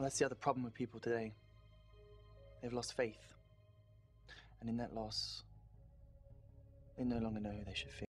Well, that's the other problem with people today. They've lost faith. And in that loss, they no longer know who they should fear.